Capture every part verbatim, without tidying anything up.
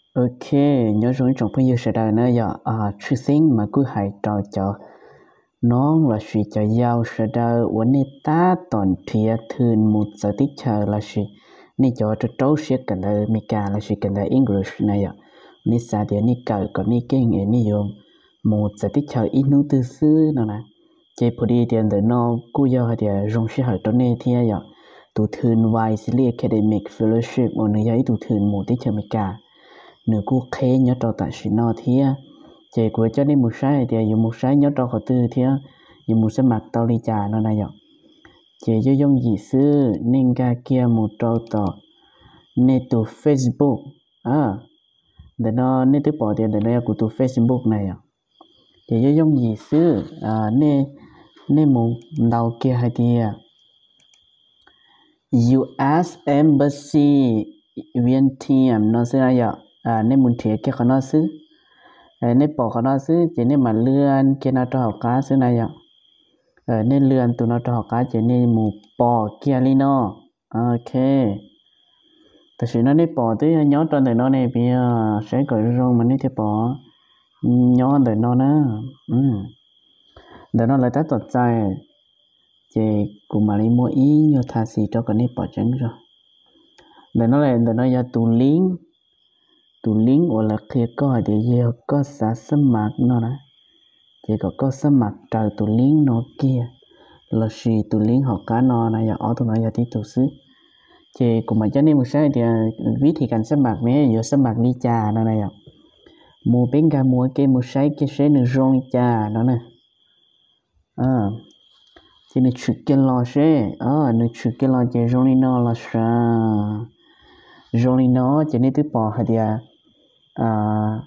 Ok, nhớ rồi trong bây giờ sẽ đợi nữa giờ à chú sinh mà cứ hay trò cho nó là sự cho giàu sẽ đợi vấn đề ta toàn thiệt thường một giờ tích chờ là sự nên cho cho trâu sẽ cần đợi mình cả là sự cần đợi English này ạ nên sao thì nên cởi còn nên kinh ấy nên dùng một giờ tích chờ ít nút từ xưa nó nè chế phụ đi tiền đợi nó cú giờ thì dùng sẽ hỏi trong này thì ạ tụ thường Wisely Academic Fellowship một nơi ấy tụ thường một tích chờ mình cả nếu cô khé nhớ trò tại sự nó thì chế của cho nên một sai thì dùng một sai nhớ trò họ tư thì dùng một sai mặt tao đi trà nó này ạ chế cho dùng gì xưa nên ca kia một trò tỏ nên từ Facebook à để nó nên từ bỏ tiền để nó của từ Facebook này ạ chế cho dùng gì xưa à nên nên một đầu kia hay thì u ét Embassy Việt Nam nó sẽ là à nên muốn thiệt cái nó xứ nên bỏ cái nó xứ chỉ nên mà lươn kia nó cho học cá xứ này ạ nên lươn tụi nó cho học cá chỉ nên một bỏ kia đi nó ok tại vì nó nên bỏ tới nhớ trong đời nó này bây giờ sẽ gọi rồi mà nên thì bỏ nhớ đời nó nữa đời nó lại tắt tọt dài chỉ cùng mà đi mua ý nhiều thà xì cho cái này bỏ trứng rồi đời nó lại đời nó giờ tụ lính tụ lính hoặc là khi có thì giờ có xã sâm mạc nó đó chỉ có có sâm mạc trời tụ lính nó kia là gì tụ lính họ cá nó này giờ ở tụ nó giờ tí tụ xứ chỉ cùng mà cho nên một số thì ví thì cần sâm mạc mấy giờ sâm mạc ly trà nó này ạ mua bánh gà mua cái một sai cái sai nó rong trà nó nè à chỉ nó chụp cái lò xe à nó chụp cái lò chỉ rong đi nó là sao rong đi nó chỉ nên từ bỏ hay là Uh,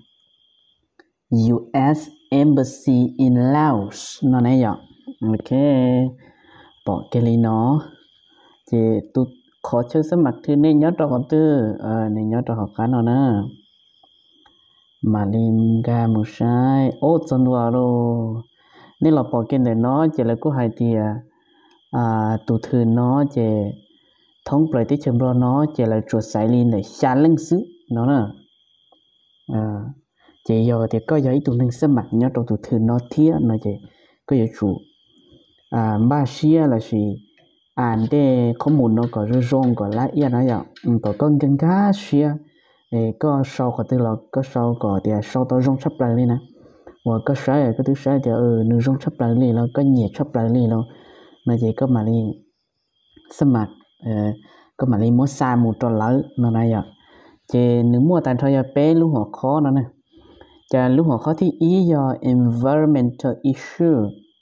u ét Embassy in Laos nó này ạ ok bỏ cái lý nó thì tôi khó chơi sắp mặt thì nên nhớ cho họ tư ờ nên nhớ cho họ cá nó nữa mà lim ga một sai ô chân vào rồi nên là bỏ cái này nó chỉ là có hai thì à tụ thường nó chỉ thống bảy tí chấm rồi nó chỉ là chuột sải lên để xa lưng xứ nó nè à chị giờ thì có giấy tụi mình sẽ mặc nhớ trong tụi thường nó thiết nó chị có giấy chủ à ba xia là gì à để có một nó có rong có lá yên nó vậy có con cân cá xia để có sau có từ là có sau có thì sau đó rong sắp lại đi nè và có sai cái thứ sai thì ừ nó rong sắp lại đi nó có nhiệt sắp lại đi nó mà chị có mà đi sẽ mặc có mà đi mua xa một trò lớn nó này vậy chị nếu mua tàn thôi bé lúc họ khó nó nè chà lúc họ khó thì ý do environmental issue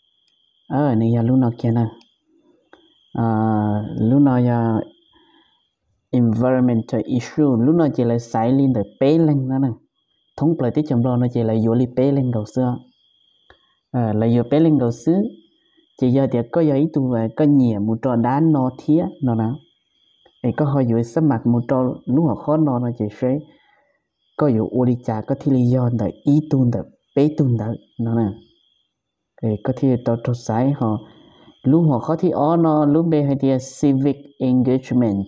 ờ này là lúc nào kia nè à, lúc nào là environmental issue lúc nào chỉ là sai lên để bé lên nó nè thống lại tới chấm lo nó chỉ là vô li bé lên đầu xưa à, là vô bé lên đầu xứ chỉ giờ thì có giấy tụ có nhiều một trò đá nó thiết nó nào để có hơi dưới sắp mặt một trò lúc họ khó nó nó chỉ sẽ có dụ ô đi chả có thể lý do để ý tuôn để bé tuôn đó nó nè để có thể tao cho sai họ lúc họ có thể ở nó lúc bé hay thì civic engagement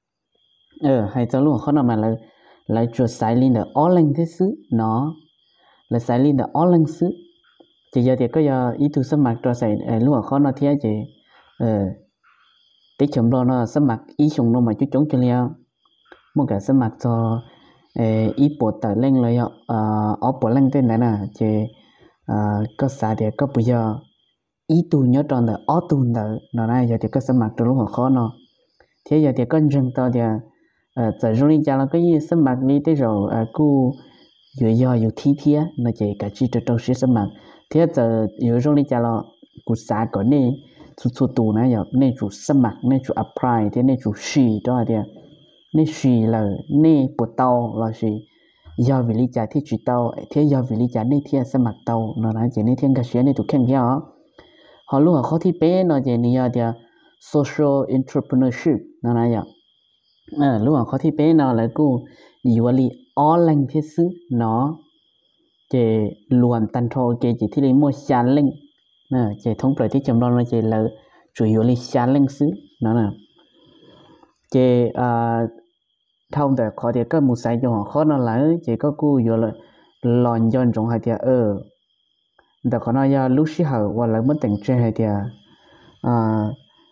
ờ hay cho lúc họ khó nào mà là lại cho sai lên để ở lên thế xứ nó là sai lên để ở lên xứ chỉ giờ thì có giờ ý tu sắp mặt cho sai lúc họ khó nó thế chị ờ tí chấm lo nó sắp mặt ý chung nó mà chú chống cho liao một cái sắp mặt cho ý bộ tờ lênเลยอ่ะở bộ lên tên này nè chị có xã thì có bây giờ ý tu nhớ tròn là ở tu nữa nó này giờ thì có sắp mặt trong lúc họ khó nó thế giờ thì có rừng to thì giờ rồi đi chả là cái gì sắp mặt đi tới rồi cu vừa giờ vừa thi thía nó chỉ cả chi cho trâu sẽ sắp mặt thế giờ vừa rồi đi chả là cu xã có này chú chú tu này giờ này chú sắp mặt này chú apply thế này chú xì đó thì nên suy là nên bộ tàu là gì do vì lý giải thì chỉ tàu thế do vì lý giải nên thiên sẽ mặc tàu nó nói chỉ nên thiên cái chuyện này tụi khen kia họ lúc họ khó thì bé nó chỉ nên là social entrepreneurship nó nói vậy à lúc họ khó thì bé nó là cô nhiều là all lang thế xứ nó chỉ luồn tan thôi chỉ chỉ thì mua xả linh nè chỉ thống trị thì chấm đó nó chỉ là chủ yếu là xả linh xứ nó nè chỉ à thông để khó thì có một sai cho họ khó nó lại chỉ có cú vô là lòn dọn trong hai thì ờ để khó nói ya lúc xí hở và lại mất tình chơi hai thì à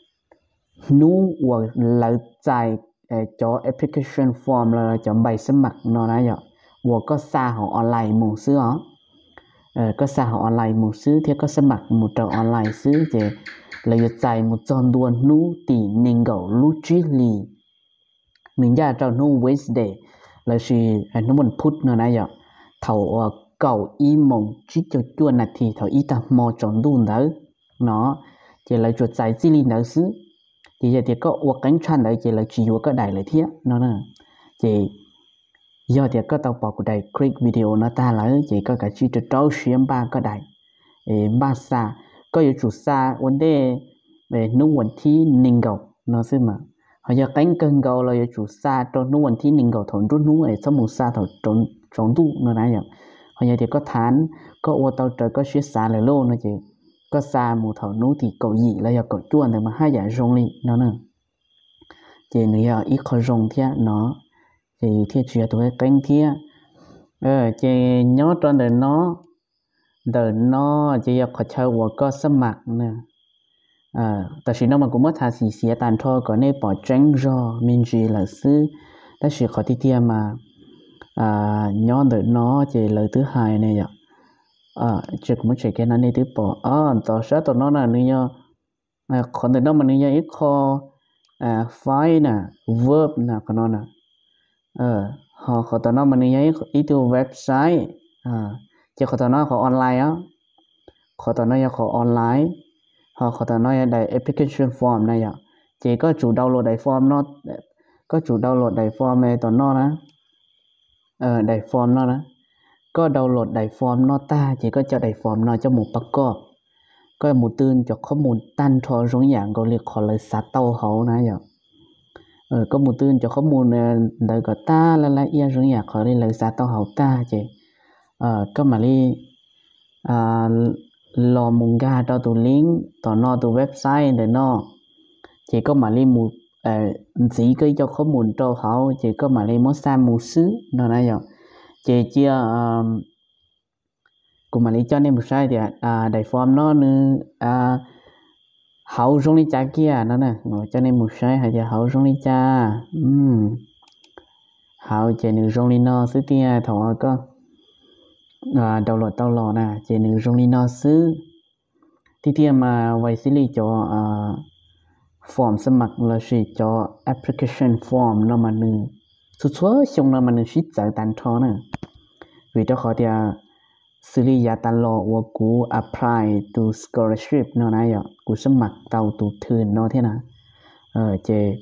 nú và lại chạy cho application form là chọn bài sớm mặt nó nói vậy và có xa họ online một xứ đó có xa họ online một xứ thì có sớm mặt một trò online xứ thì là chạy một tròn đua nú tỷ ninh gạo lúc trí lì mình ra cho nó Wednesday là gì nó muốn put nó này vậy thầu cầu y mong chỉ cho chuột là thì thầu y ta mò chọn đun đó nó chỉ là chuột giải chỉ linh đó xứ thì giờ thì có uất cánh chăn đấy chỉ là chỉ uất cái đại lại thiết nó nè chỉ giờ thì có tàu bỏ của đại click video nó ta là chỉ có cả chỉ cho trâu xuyên ba cái đại ba xa có yếu chủ xa vấn đề về nông vấn thi ninh gạo nó xứ mà họ giờ cánh cân gạo là chủ xa cho nông vấn thi ninh gạo thốn rút nú ở trong một xa thốn trốn trốn tu nó nãy giờ họ giờ thì có thán có ô tàu trời có xuyên xa lại luôn nó chỉ có xa một thầu nú thì cậu gì là giờ cậu chuồn thì mà hai giải rong đi nó nè chỉ nữa giờ ít khó rong thế nó thì thiết chuyện tụi cánh kia ờ chỉ nhớ trong đời nó đời nó chỉ giờ khó chơi và có sớm mặt nè àแต่สิ่งนั้นมันก็ไม่ทาสีเสียตันทอก็ในปอแจ้งรอมินจีหรือซื้อแต่สิ่งขอที่เทียมาอ่าย้อนเดินน้อเจเลยthứ hai này vậy à chỉ cũng chỉ cáiนั้นในthứปออ๋อต่อซะตัวน้อน่ะนี่ยอ่าคนเดินน้อมันนี่อีกข้ออ่า five น่ะ verb น่ะก็นั่นน่ะเออขอขอตัวน้อมันนี่อีกอีตัวเว็บไซต์อ่าจะขอตัวน้อขอออนไลน์อ่ะขอตัวน้อขอออนไลน์họ có thể nói là application form này ạ chỉ có chủ download đại form nó có chủ download đại form này tao nó đó ờ đại form nó đó có download đại form nó ta chỉ có cho đại form nó cho mộtประกอบก็một tương cho có một tan thọ giống dạng gọi là khó là sát tàu hậu này ạ ờ có một tương cho có một đời gọi ta là là ia giống dạng khó là sát tàu hậu ta chỉ ờ có mà đi àลอมุงกาตัวตัวลิงก์ต่อนอตัวเว็บไซต์เดี๋ยวนอchỉ có mà đi một chỉ cái cho có một trâu họ chỉ có mà đi mất xa một xứ nó nói rồi chỉ chia cũng mà đi cho nên một sai thì à đại form nó nữa à hậu trong đi cha kia nó nè ngồi cho nên một sai hay là hậu trong đi cha um hậu chỉ nửa trong đi nó xứ tia thọ có à đầu lọt tàu lò nè chỉ nửa trong đi nó xứ thì thì mà vậy xử lý cho à form สมัครlà chỉ cho application form nó mà nửa số số xong nó mà nửa ship giải tán thọ nè vì đó họ thì xử lý giá tán lò và cú apply to scholarship nó này ạ cú สมัคร tàu tụ thường nó thế nào ờ chỉ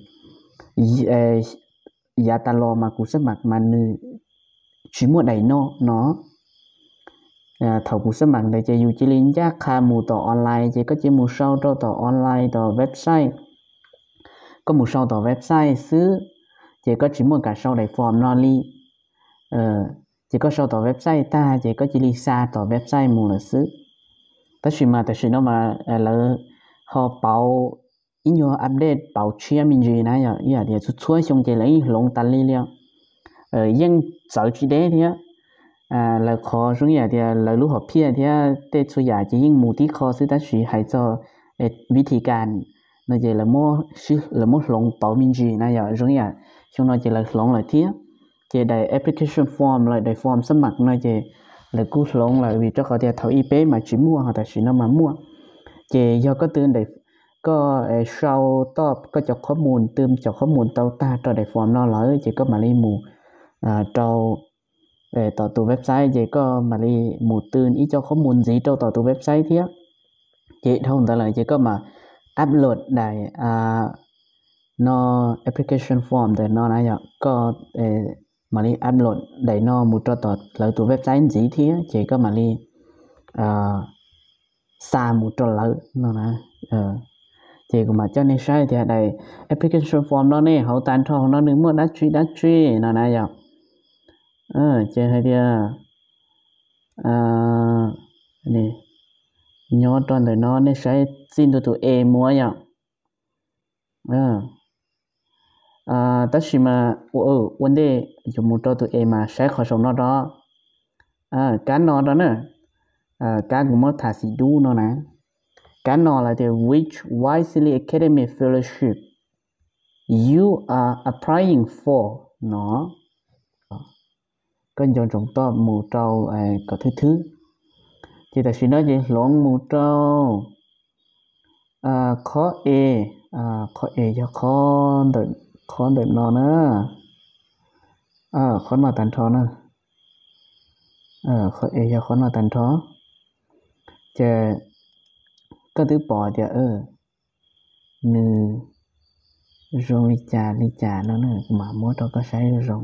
giá tán lò mà cú สมัคร mà nửa chỉ một đầy nó nó thầu cú สมัคร để chỉ dụ chỉ liên giác khai mùต่อ online chỉ có chỉ mù sau choต่อ online ต่อ website có mù sauต่อ website xứ chỉ có chỉ một cả sau đầy form nó li ờ chỉ có sauต่อ website ta chỉ có chỉ li xaต่อ website mù là xứ tất nhiên mà tất nhiên nó mà là họ bảo in your update bảo chia mình gì nãy giờ giờ thì xuất xuất xong chỉ lấy lồng tàn li liao ờ nhưng sợ chỉ đấy thì à là khó xuống nhà thì là lúc học pia thì tết số nhà chỉ những mục đích khó sự tác sĩ hay choวิธีการnó chỉ là mua là mua lồng bảo mình gì này giờ xuống nhà chúng nó chỉ là lồng lại thiết chỉ đầy application form lại đầy form สมัคร nó chỉ là cú lồng lại vì cho họ thì thầu i pê mà chỉ mua hoặc là chỉ nó mà mua chỉ do có tương đầy có sau top có choข้อมูลเติมchoข้อมูล tao ta cho đầy form nó lại chỉ có mà đi mù à cho vềต่อตัวเว็บไซต์เจก็มาลีหมู่ตื่นอีเจ้าข้อมูลจีเจ้าต่อตัวเว็บไซต์เทียเจเท่านั้นเลยเจก็มาอัปโหลดได้อ่านอแอปพลิเคชันฟอร์มแต่นอนะอยก็เออมาลีอัปโหลดได้นอหมู่ต่อต่อแล้วตัวเว็บไซต์จีเทียเจก็มาลีอ่าซาหมู่ต่อแล้วนอนะเออเจก็มาเจ้าในใช้เทียได้แอปพลิเคชันฟอร์มนอเนี่ยเขาตันทองนอหนึ่งเมื่อดัชชีดัชชีนอนะอยờ chơi hay đi à này nhớ toàn đời nó nên sẽ xin tụi tụi em mua nhở ờ à tất nhiên mà ở vấn đề dùng một trâu tụi em mà sẽ khó sống nó đó à cá nó đó nè à cá cũng mất thả xì đu nó nè cá nó là the which Wisely Academy Fellowship you are applying for nó có dòng trọng to mù trâu à, có thứ thứ thì ta sẽ nói gì lộn mù trâu à, khó e à, khó e cho khó đợi khó đợi nó nữa à, khó nó tàn thọ nữa à, khó e cho khó nó tàn thọ chè có thứ bỏ thì ơ nư rong li trà li trà nó nữa mà mỗi trâu có sai rong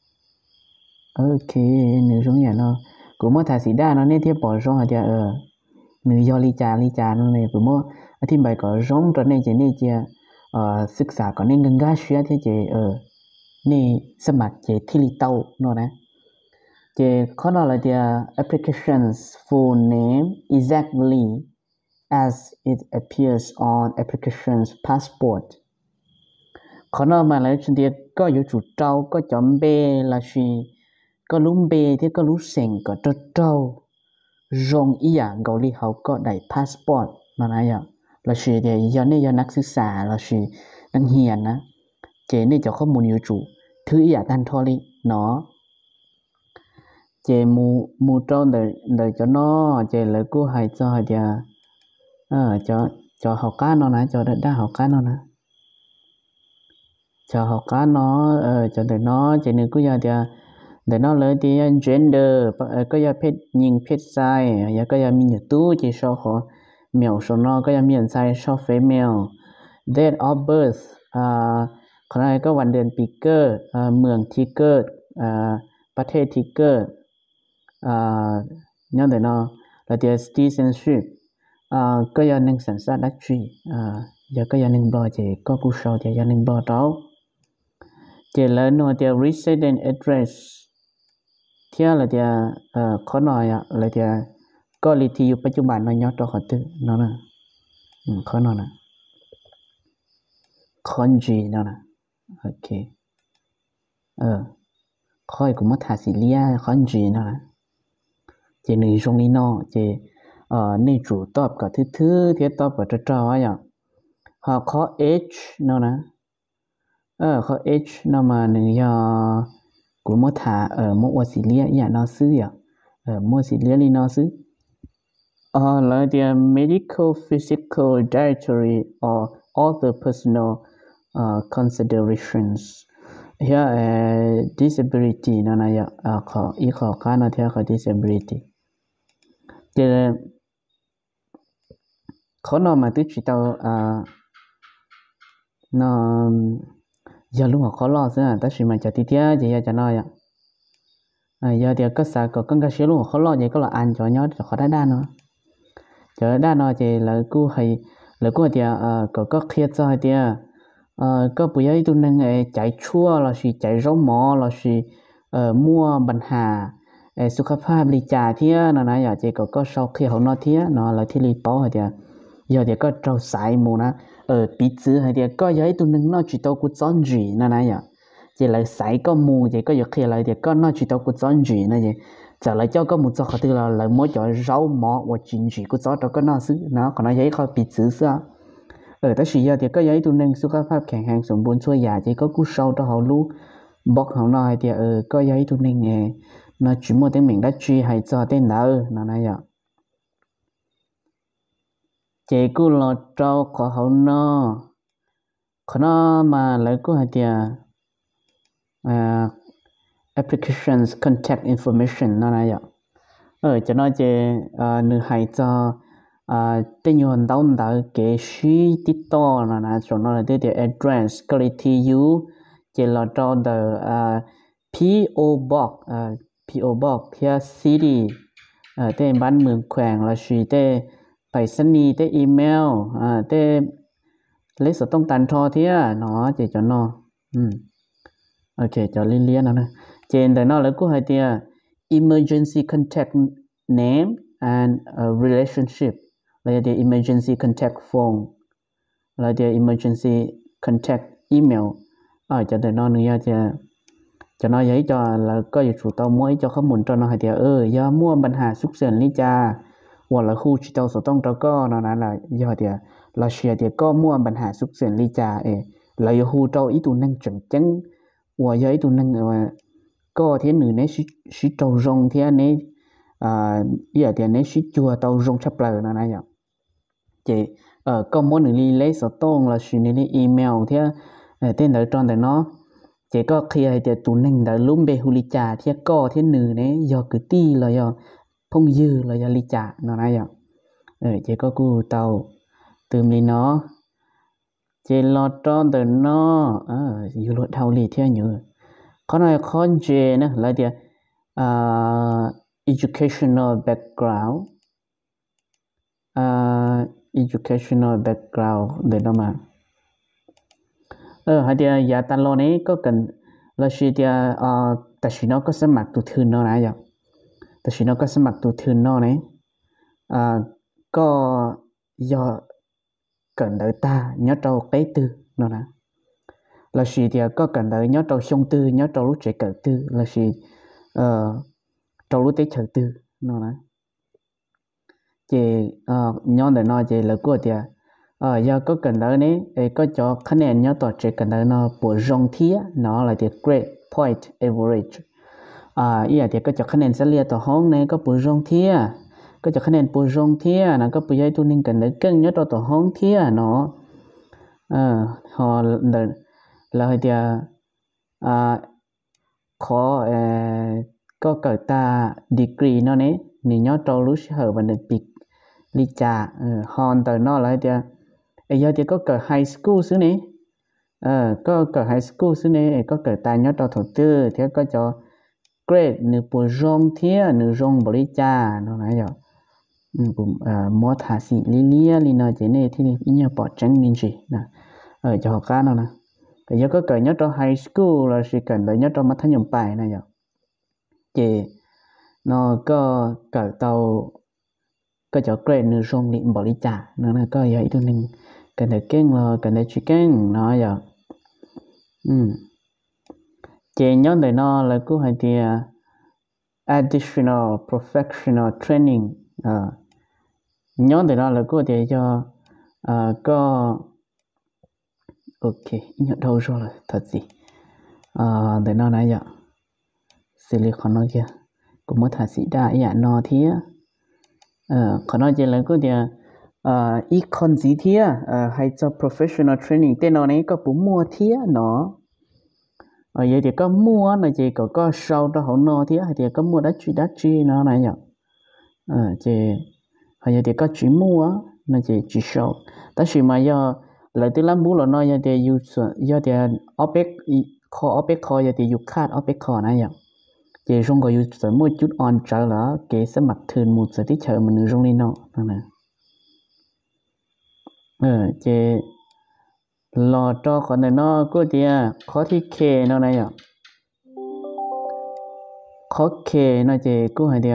ok nư rong nhà nó cũng mới thả xí đa nó nên thiết bỏ rong thì ờ nư do li trà li trà nó này cũng mới thì bài có rong trở nên chỉ nên chỉ ờศึกษา có nên ngân gá xuyên thế chỉ ờ nên sắp mặt chỉ thi li tàu nó nè chỉ có nó là the applications full name exactly as it appears on applications passport có nó mà lại chuyện thì có yếu chủ trâu có chọn b là gì có lúng b thì có lúng sành có trâu trâu rong ý à gạo li học có đầy passport mà này à là gì thì do này doนักศึกษาlà gìนักเรียนนะเจนี่จะข้อมูลอยู่chủ thứ ý à tan thôi đi nó 제 mu mu trâu đời đời cho nó 제 lời cô hay cho thì ờ cho cho học cá nó nè cho đã học cá nó nè cho học cá nó ờ cho đời nó 제 nên cứ giờ thì đời nó lấy thì gender có giờ phết nhìn phết sai giờ có giờ mình tu chỉ so họ mèo số nó có giờ miền sai so female date of birth àคนไหนก็วันเดือนปีเกิดเมืองที่เกิดประเทศที่เกิดยังแต่เนาะแล้วเดี๋ยว citizenship ก็ยังหนึ่งสัญชาติดัชชียังก็ยังหนึ่งบล็อกเจก็กูชอบเดี๋ยวยังหนึ่งบล็อกเราเจแล้วเนาะเดี๋ยว resident address เที่ยวแล้วเดี๋ยวเขาหน่อยอ่ะแล้วเดี๋ยวก็ลีที่อยู่ปัจจุบันเนาะย้อนตัวเขาตื้อเนาะนะเขาหน่อยนะคอนจีเนาะนะโอเคเออค่อยกูมาถ่ายซีเรียคอนจีเนาะนะเจนี่ตรงนี้เนาะเจเอ่อใน主ตอบกับทื่อๆที่ตอบกับเจ้าๆอ่ะหาข้อ h เนาะนะเออข้อ h เนาะมาหนึ่งยากูมาถ่ายเอ่อมาว่าซีเรียอย่างน่าซื้ออ่ะเออมาซีเรียนี่น่าซื้ออ่าแล้วเดี๋ยว medical physical dietary or other personal uh, considerations here uh, disability นั่นนะอย่าขออีกขอค่านะที่ขอ disability เจอเขานอนมาตื้อจิตเอาอ่านอนอย่าลุงหัวเขาล่อซะแต่สิมันจะติดเตี้ยจะอย่าจะน้อยอ่ะอ่าอย่าเดี๋ยวก็สาก็กังก็เชื่อลุงหัวเขาล่อจะก็ละอันจ่อยอดจะขอได้ด้านเนาะจะด้านเนาะจะแล้วกูให้แล้วกูเดี๋ยวอ่าก็ก็เครียดซะเดี๋ยวờ có bây giờ tụi nên chạy chua là gì chạy rau mỏ là gì ờ mua bánh hà ờสุขภาพlý trả thế nó nói giờ chỉ có có sau khi họ nói thế nó là thì lý bảo hay giờ giờ thì có trâu sai mù na ờ bị chữ hay giờ có giờ tụi nên nó chỉ tao cũng chọn gì nó nói giờ chỉ là sai có mù chỉ có giờ khi lại thì có nó chỉ tao cũng chọn gì nó gì giờ lại cho có một số họ từ là lại mỗi chỗ rau mỏ hoặc chuyện gì cũng chọn cho có nó xứ nó còn nó giấy khó bị chữ saoเออแต่สิยาเดี๋ยวก็ย้ายตัวหนึ่งสุขภาพแข็งแรงสมบูรณ์ช่วยยาที่ก็กู้เศร้าต่อเขารู้บอกเขาหน่อยเดี๋ยวเออก็ย้ายตัวหนึ่งเออน่าจุ่มแต่เหม่งได้ช่วยให้จอเต้นแล้วนั่นนะอย่าเจ้ากู้รอเจ้าขอเขาเนาะเขาเนาะมาแล้วก็ให้เดี๋ยวเอ่อ applications contact information นั่นนะอย่าเออจะน่าจะเอ่อหนึ่งให้จอà tên nhon down đã cái suy tít to là na cho nó là cái address cái là tu chỉ là cho the uh, pê o box uh, pê o box here city uh, tên bán มืองแขวงlà suy tên ไปรษณีย์tên email uh, tên lấy số tông tàn thọ thế nó chỉ cho nó um ok cho liên liên nó trên đây nó là cũng hay tia emergency contact name and uh, relationship là the emergency contact phone là the emergency contact email ở cho tụi nó nữa cho cho nó giấy cho là có gì chủ tao mới cho không muốn cho nó hay thì ơ do mua bản hà xúc xẻn lý cha hoặc là khu chỉ tao số tông tao có nó là do thì là xe thì có mua bản hà xúc xẻn lý cha ấy là do khu tao ý tụ năng chuẩn chấn và do ý tụ năng mà có thế nữ này sĩ sĩ tàu rong thế này à giờ thì này sĩ chùa tàu rong chấp lời nó này vậy chị ở có món nữ li lấy số tông là sĩ này email thế tên đỡ tròn để nó chỉ có khi hay thì tụ năng đã lúm bê hu li trà thì có thế nữ này do cứ ti là do phong dư là do li trà nó này vậy ờ chỉ có cu tàu từ mình nó chỉ lo tròn từ nó ờ dù luật thao li theo nhớ có nói con dê nữa là thì uh, educational background uh, educational background để đó mà ờ hay thì giờ ta lo này có cần là gì thì uh, ta chỉ nó có sẵn mặt tụ thường nó này vậy ta chỉ nó có sẵn mặt tụ thường nó này uh, có do cần đợi ta nhớ trâu cái tư nó nè là gì thì có cần đợi nhớ trâu sông tư nhớ trâu lúc trẻ cỡ tư là gì uh, trâu lúc tế chờ tư nó nè chị uh, nhớ để nó chị là của thì ờ giờ có cần đợi này có cho khả năng nhớ tọt trẻ cần đợi nó bộ rong thía nó là thì grade point average à ý là thì có cho khả năng sẽ liệt tọt hông này có bộ rong thía có cho khả năng bộ rong thía nó có bộ dây tu nên cần đợi cân nhớ tọt tọt hông thía nó ờ họ là là thì à khó có cỡ ta degree nó này nếu nhớ trâu lúc hở và được bị lý trả hòn tới nó là thì bây giờ thì có cỡ high school xứ này ờ có cỡ high school xứ này có cỡ ta nhớ trâu thổ tư thì có cho grade nửa bộ rong thía nửa rong bỏ lý trả nó nói rồi cũng mua thả sĩ lý lý lý nó chỉ này thì ít nhiều bỏ trắng nên gì nè ở cho họ cá nó nè bây giờ có cỡ nhớ trâu high school là chỉ cần đợi nhớ trâu mắt thấy nhầm bài này rồi chị nó có cỡ tàu có cho grade nửa rong lịm bỏ lý trả nó là có vậy tôi nên cần để kén là cần để chỉ kén nó giờ ừ chị nhớ để nó là cứ hay thì additional professional training à nhớ để nó là cứ thì cho à, có ok nhớ đâu rồi là thật gì à, để nó này giờ silicon nó kia cũng mới thả sĩ đa ý nó thì ờ còn nói chuyện là cứ thì à econ gì thì à hay cho professional training tên nó này có bốn mua thì nó ở vậy thì có mua nó chỉ có có sau đó họ nó thì thì có mua đắt chi đắt chi nó này nhở ờ chỉ hay vậy thì có chỉ mua nó chỉ chỉ sau ta chỉ mà do lại từ làm bù là nó giờ thì use giờ thì opex kho opex kho giờ thì use card opex kho này nhở chỉ trong cái use một chút on trở là cái sẽ mặt thường một giờ tí chờ mình trong đi nó nè ờ chỉ lò cho con này nó có thì khó thì kề nó này à khó kề nó chỉ có hay thì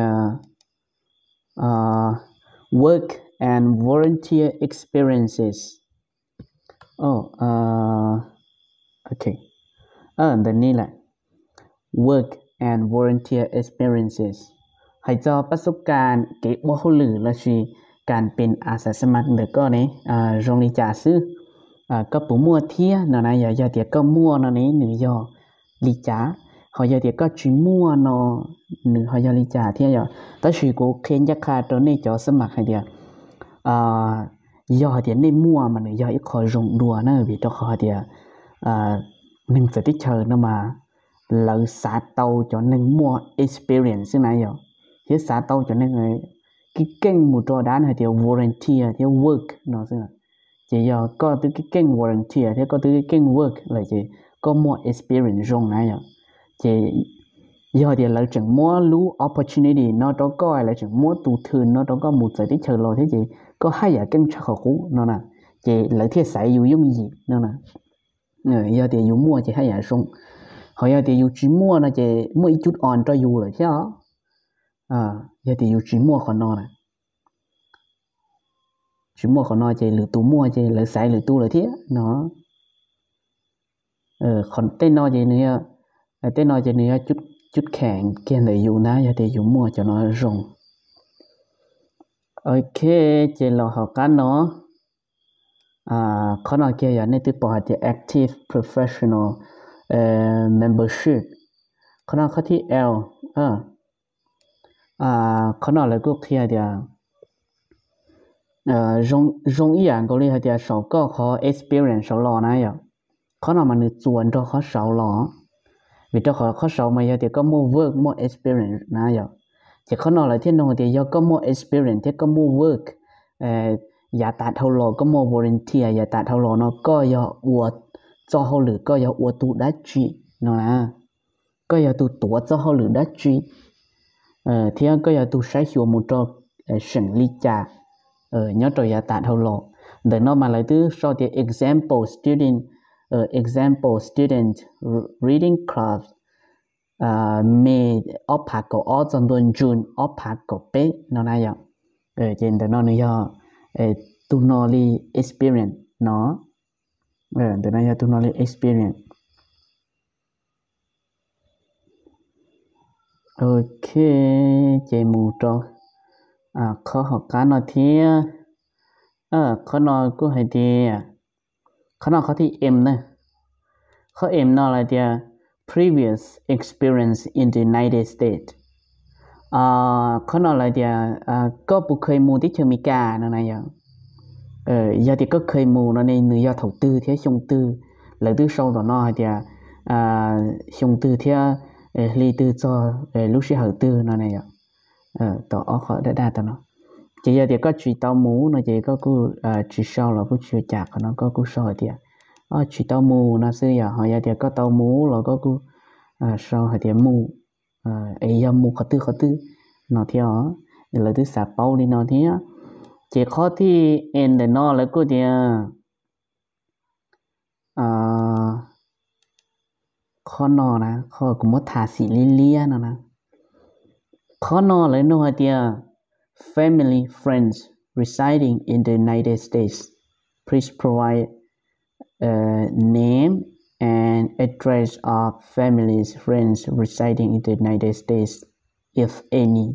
uh, work and volunteer experiences oh uh, okay ờ đây này là work and volunteer experiences ให้เจ้าประสบการณ์เก็บบ่ฮู้หรือละสิการเป็นอาสาสมัครหรือก็เนี่ยอ่าโรงเรียนจ่าซื้ออ่าก็ปู่มั่วเที่ยเนาะนะอย่าอย่าเดี๋ยวก็มั่วเนาะนี่หรือยอลิจ่าเขาอย่าเดี๋ยวก็จุมั่วเนาะหรือเขาอย่าลิจ่าเที่ยอย่าแต่สิกูเขียนยาคาตัวนี้จะสมัครให้เดียวอ่าอย่าเดี๋ยวนี่มั่วมันอย่าอีกคอยรงดัวนะวิตัวเขาเดียวอ่าหนึ่งสติเชิญเนาะมาเราสาเตาจะหนึ่งมั่ว experience ซึ่งไหนอย่าที่สาเตาจะหนึ่งไงcái kênh một trò đán hay thì volunteer thì work nó sẽ chỉ giờ có từ cái kênh volunteer thì có từ cái kênh work là chỉ có một experience trong này rồi chỉ giờ thì là chẳng mua lú opportunity nó đó có là chẳng mua tụ thường nó đó có một giờ tí chờ lo thế chỉ có hai giờ kênh chắc khổ nó nè chỉ là thiết xảy dùng dùng gì nó nè giờ thì dùng mua chỉ hai giờ xong họ giờ thì dùng chỉ mua nó chỉ mua ít chút on cho dù là chứ à giờ thì chỉ mua còn nó này chỉ mua còn nó chỉ lựa tủ mua chỉ lựa xài lựa tu là thế nó เออคนเต้นนอใจเนื้อเต้นนอใจเนื้อจุดจุดแข็งเกี่ยนเลยอยู่นะอย่าเดี๋ยวอยู่มั่วจะน้อยลงโอเคเจเราหากันเนาะอ่าเขาหน่อยเกี่ยอย่างนี้ตัวปอจะ active professional เอ่อ membership เขาหน่อยเขาที่ L เอออ่าเขาหน่อยเลยก็เกี่ยเดียว呃，容容易啊，嗰啲係啲手個可 experience 手攞那樣，可能มัน做咗เขา手攞，vì đó họเขา手mà有啲có more work more experience 那樣，chỉ可能là thiên đồng thì có more experience thì có more work，誒，อย่าตัดเขา攞ก็ more volunteer อย่าตัดเขา攞เนาะก็要我做好หรือก็要我讀得住เนาะนะก็要讀多做好หรือ得住，誒，ที่ก็要讀ใช้หัวมุดตัว誒省力價。ờ nhớ rồi ya tạ thâu lộ để nó mà lại thứ sau thì example student uh, example student reading class uh, may ở part của ở trong tuần June ở part của bé nó này vậy ờ trên để nó nữa ờ tu nó li experience nó ờ để nó ya tu nó li experience ok chơi mù cho à khó học cá nó thìเออเขานอนก็ให้ดีเขานอนเขาที่ M นะเขา M นอนอะไรเดีย previous experience in the United States อ่าเขานอนอะไรเดียอ่าก็บุเคยมูที่เชอร์มิกานั่นไงอย่างเออยาที่ก็เคยมูนั่นในเนื้อยาđầu tưที่ชงtưเลยtư sau đó nó hay ดียอ่าชงtưที่เออลีtư choเออลูกศิษย์đầu tưนั่นไงอย่างเออต่อออกเขาได้ได้ต่อเนาะchỉ giờ thì có chỉ tao mũ nó chỉ có cứ chỉ sau là cứ chưa chặt nó có cứ sau thì à chỉ tao mũ nó sẽ giờ họ giờ thì có tao mũ là có cứ sau thì mũ ấy giờ mũ khó tư khó tư nó theo là thứ sạp bao đi nó thế chỉ khó thì em để nó là cứ thì à khó nó nè khó cũng mất thà xị liên liên nó nè khó nó lấy nó thì family, friends residing in the United States, please provide a name and address of families, friends residing in the United States, if any.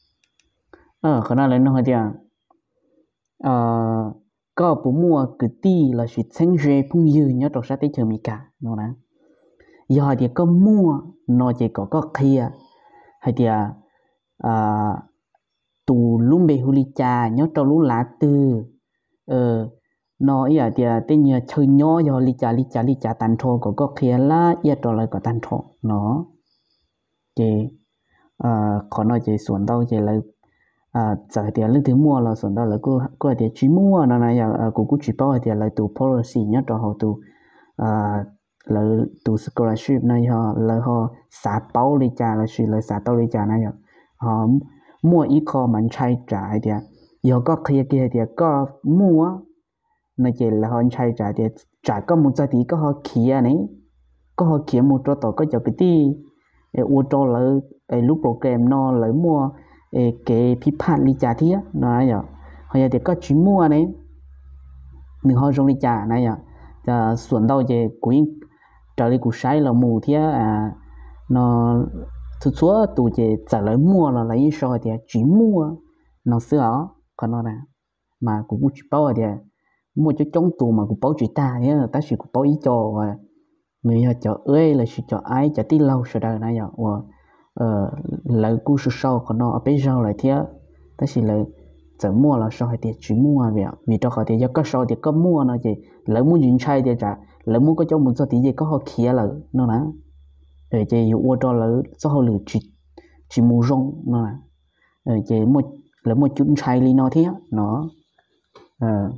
Ờ, khả năng là nó hỏi đi à. Ờ, có bố mua cứ ti là sự sinh ra phung dư nhớ trò sát tới chờ mì cả, nó nè. Giờ thì có mua, nó chỉ có có kia, hay thì à, à tù lúm bê huli cha nhớ trâu lú lá tư ờ nó ý à thì tên nhờ chơi nhó do li cha li cha li cha tan thô có có kia lá ý trò lại có tan thô nó chị ờ khó nói chị xuân đâu chị lại à giờ thì lúc thứ mua là xuân đâu là cô cô thì chỉ mua nó này à cô cũng chỉ bảo thì lại tù policy nhớ trò họ tù à là tù scholarship này họ là họ xả bao li cha là sự là xả bao li cha này họ mua ít kho mình chạy trả thì giờ có kia kia thì có mua nó chỉ là họ chạy trả thì trả có một cái tí có họ kia này có họ kia một chỗ tổ có cho cái tí ô tô là lúc program nó lấy mua cái phí phạt đi trả thiệt nó này giờ họ giờ thì có chỉ mua này đừng họ dùng đi trả này giờ giờ xuân đâu thì cũng trở đi cũng sai là mù thiệt à nó thực số tụi chị trả lời mua là lấy sao thì chỉ mua nó sửa còn nó là mà cũng chỉ bảo thì mua cho chống tù mà cũng bảo chỉ ta nhé ta chỉ cũng bảo ý cho và người họ cho ơi là chỉ cho ai cho tí lâu sau đó này giờ và ờ lời cú sự sau còn nó ở bên sau lại thế ta chỉ là chỉ mua là sao thì chỉ mua vậy vì cho họ thì do có sau thì có mua nó chỉ lấy mua chuyện sai thì trả lấy mua có cho một số tí gì có họ kia là nó nè để chị dụ cho là số họ lựa chỉ chỉ mua rong mà để chị một là một chút sai li nó thế nó ờ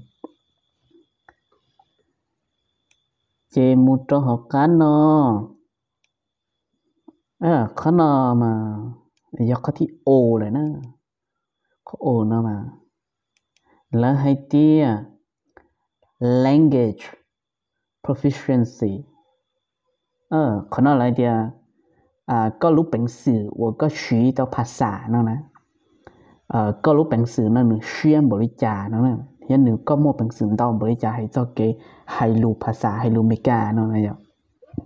chị mua cho họ cá nó à cá nó mà do có thì ồ này nè có ồ nó mà là hay tia language proficiency ờขนาดอะไรเดียอ่าก็รู้เป็นสื่อว่าก็ชี้ต่อภาษานั่นนะเอ่อก็รู้เป็นสื่อนั่นหนึ่งเชื่อมบริจาคนั่นนะเฮียหนึ่งก็มั่วเป็นสื่อต่อบริจาคให้เจ้าเก๋ให้รู้ภาษาให้รู้เมกานั่นนะอย่าง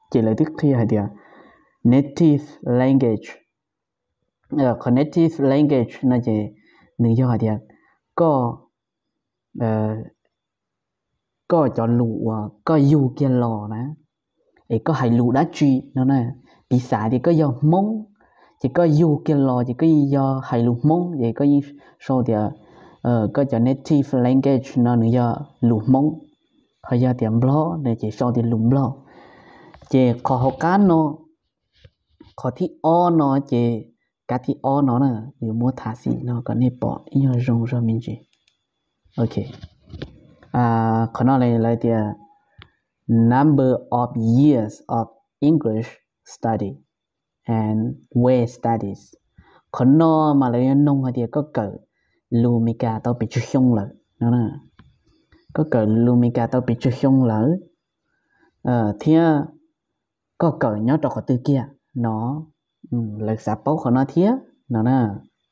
chỉ là tức khi hay địa native language ờ còn native language nó chỉ nữ do hay địa có ờ có cho lũ có yêu kia lò nè ấy có hay lũ đá truy nó nè bị xả thì có do mông chỉ có yêu kia lò chỉ có do hay lũ mông vậy có số thì ờ có cho native language nó nữa do lũ mông hay do tiệm blog để chỉ số thì lũ blog chỉ khó học cá nó khó thi o nó chỉ cá thi o nó nè nhiều mua thả xí nó có nên bỏ nhiều rong ra mình chỉ ok à khó nói lại lại thì number of years of English study and way studies khó nói mà lại nông thì có cỡ lumika tao bị chụp xong rồi nó nè có cỡ lumika tao bị chụp xong rồi ờ thì có cỡ nhớ trò từ kia nó là sắp bấu của nó thiết nó nè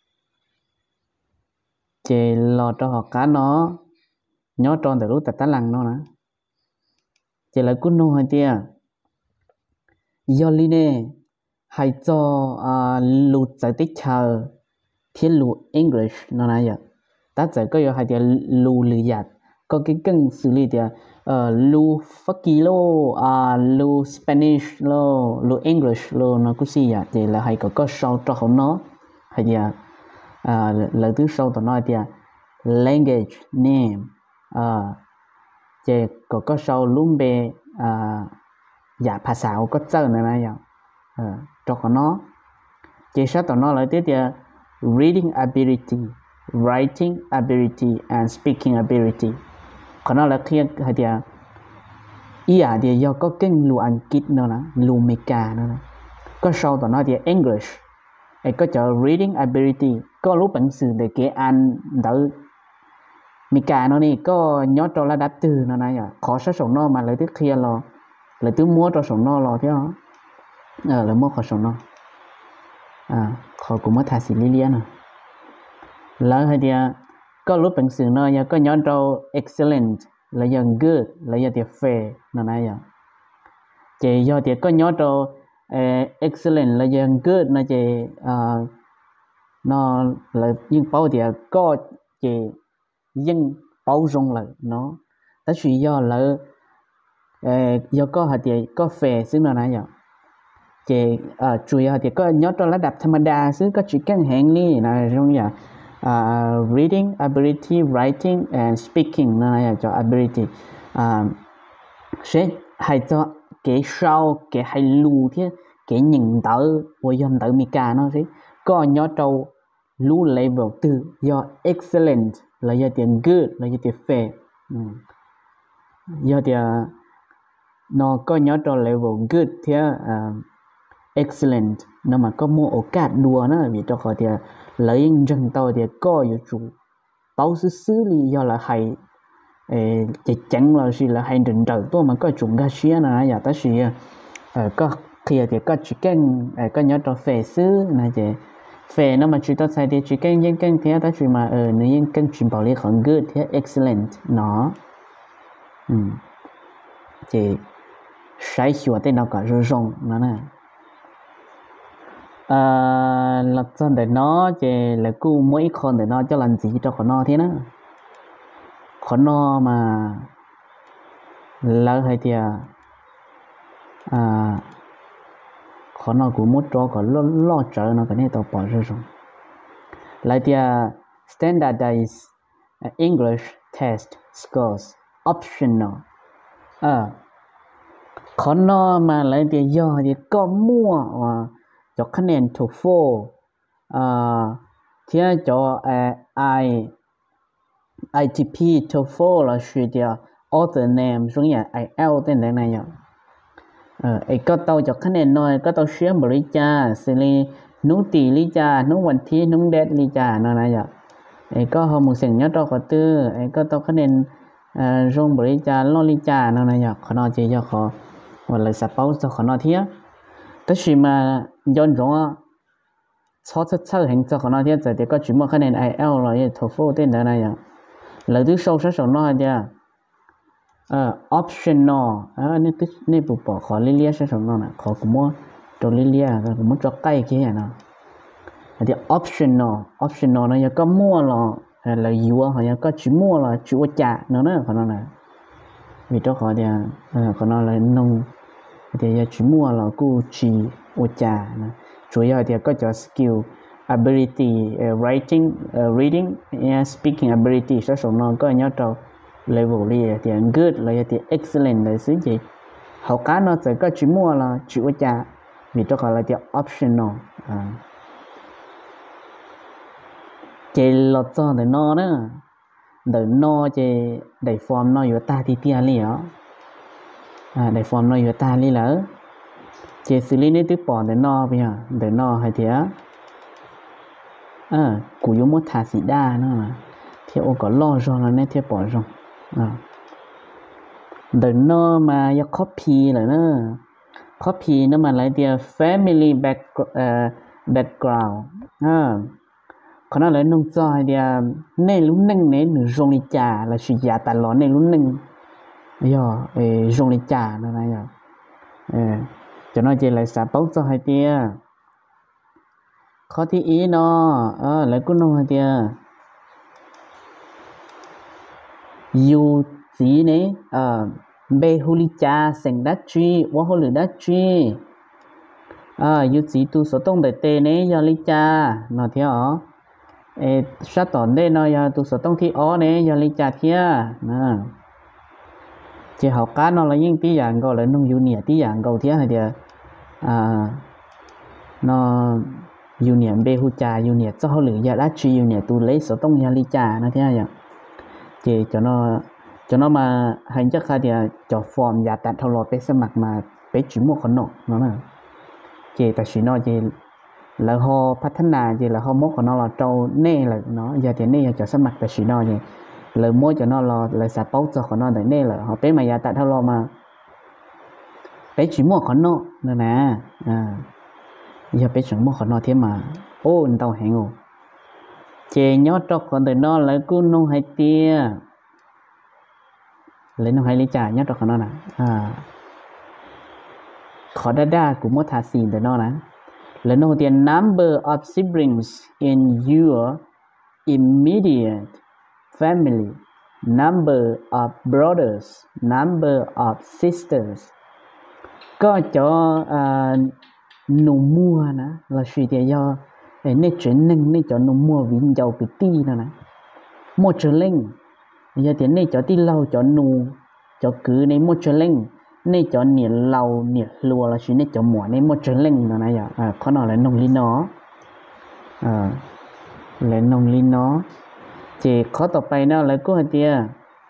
chỉ lo cho họ cá nó nhớ tròn từ lúc ta tá lăng nó nè chỉ là cún nô hay tia do li nè hay cho lụt giải tích chờ thiên lụt English nó này vậy ta giải có hay tia lụt lì giặt có cái cần xử lý tia lụt phát kỳ lô lụt Spanish lô lụt English lô nó cũng gì vậy thì là hay có có sau cho họ nó hay tia lời thứ sau tao nói tia language name chỉ có có sau luôn về giảภาษาcó chơi này này vậy cho họ nó chỉ sao tao nói lại tiếp tia reading ability writing ability and speaking ability còn nó là khi hay tia ý à tia do có kinh lu Anh Kít nữa nè lu Meka nữa nè có sau tao nói tia English ấy có cho reading ability có lúc bản sự để cái anh đỡ Mika nó này có nhớ cho là đáp từ nó này à khó sát sổ nó mà lấy tiếp kia lo lấy tiếp mua cho sổ nó lo thế đó ờ lấy mua khó sổ nó à khó cũng mất thà xí li liên à lấy hay thì có lúc bản sự nó có nhớ cho excellent là do good là do tiệp fair nó này à chỉ do tiệp có nhớ cho excellent là do good nó chỉ nó là nhưng bao thì có chỉ dân bao dung lại nó ta chỉ do là do có hạt thì có phê xứ nào này vậy chỉ chủ yếu thì có nhớ cho là đạp tham đa xứ có chỉ cần hẹn đi là trong vậy reading ability writing and speaking này cho ability sẽ hay cho cái sau cái hay lưu thế cái nhìn tớ với dân tớ Mika nó sẽ có nhớ trâu lưu level từ do excellent là do tiền good là do tiền fair do tiền nó có nhớ trâu level good thế excellent nó mà có mua ổ cát đùa nó vì cho họ thì lấy dân tao thì có yếu chủ tao xứ xứ li do là hay chỉ chẳng là gì là hay đừng trời tôi mà có chúng ga xía này giờ ta xí có khi thì có chỉ cần có nhớ cho phê xứ này chị phê nó mà chỉ tao xài thì chỉ cần những cái thế ta chỉ mà ờ nếu những cái chuyện bảo lý không good thế excellent nó ừ chị sai sửa tên nào cả rồi rong nó này à là chân để nó chị là cứ mỗi con để nó cho làm gì cho con nó thế nó con nó mà lỡ hay thì à con nó cũng muốn cho còn lo lo chờ nó cái này tao bỏ ra rồi lại thì standardized English test scores optional à con nó mà lại thì do thì có mua và cho khả năng TOEFL à thì cho ai i tê pê TOEFL là suy đi author name giống như ai eo tên này này ờ ấy có tao cho khả năng nói có tao share bari cha xử lý nung tỷ lý cha nungวันที่ nung date lý cha nó này vậy ấy có hôm một sinh nhớ cho có tư ấy có tao khả năng rong bari cha lo lý cha nó này vậy khó nói chỉ cho khó hoặc là suppose cho khó nói thiệt tất nhiên mà dân chúng cho cho cho hình cho khó nói thiệt thì có chuyện mà khả năng ai eo rồi TOEFL tên này này vậy lời thứ sau sẽ sầu nói đi ờ optional à nên tức nên bộ bỏ khó liên liên sẽ sống nó nè khó cũng mua cho liên liên rồi cũng muốn cho cây kia nè thì optional optional nó có mua là là yêu họ có chỉ mua là chủ trả nó nữa còn nó là vì đó họ thì còn nó là nông thì chỉ mua là cô chỉ ô trả chủ yếu thì có cho skill ability uh, writing uh, reading and speaking ability sẽ sống nó có nhớ cho level đi thì good là thì excellent là gì gì học cá nó sẽ có chỉ mua là chỉ ô trả vì đó gọi là thì optional à. Chỉ lọt cho để nó nữa để nó chỉ để form nó yếu ta thì tia li á à để form nó yếu ta li lỡ chỉ xử lý nên tiếp bỏ để nó bây giờ để nó hay thế à cụ yếu một thà sĩ đa nữa mà thì ô có lo cho nó nên tiếp bỏ rồi à để nó mà ya copy là nó copy nó mà lấy tia family back uh, background à còn nó lấy nông cho thì nên lúc nâng này nửa rong đi trà là sự giả tàn lón này lúc nâng giờ rong đi trà nó này giờ cho nó chỉ lại xả bóng cho hai tia khó thì ý nó ờ lại cũng nó hai tia yêu gì này ờ bê huli trà sinh đắt truy quá hồ lửa đắt truy ờ yêu gì tu số tông để tê này giờ li trà nó theo ê sát tòn đây nó giờ tụ sở tông thi ó này giờ li chả thia nè chỉ học cá nó là những tí dạng gọi là nông dụ nhẹ tí dạng cầu thia hay địa à nó dụ nhẹ bê hu trà dụ nhẹ cho họ lựa giờ đã truy dụ nhẹ tụ lấy sở tông giờ li chả nó thia vậy chỉ cho nó cho nó mà hành chắc khai địa cho form giả tạt thâu lọt bé sơ mặt mà bé chỉ một con nọ nó nè chỉ tại chỉ nó chỉ là họ phát triển gì là họ mốt của nó là trâu nê là nó giờ thì nê cho sắp mặt tại chỉ nó gì lời môi cho nó là lời xả báu cho của nó để nê là họ bé mà giờ tại thao lo mà bé chỉ mua của nó nữa nè à giờ bé chỉ mua của nó thế mà ô tao hẹn ngủ chè nhót cho con từ nó lấy cú nông hay tia lấy nông hay lấy trà nhót cho của nó nè à khó đa đa cũng mất thà xìn từ nó nè là nó the number of siblings in your immediate family, number of brothers, number of sisters. Có cho uh, nông mua nè là suy thì do nên chuyện nâng nên cho nông mua vĩnh giàu bị ti nè nè một trở lên giờ thì nên cho ti lâu cho nông cho cứ nên một trở lên nên cho nhiệt lâu nhiệt lùa là chỉ nên cho mùa nên một trận lên rồi này à có nói là nông linh nó à là nông linh nó chỉ có tập bài nó là có gì à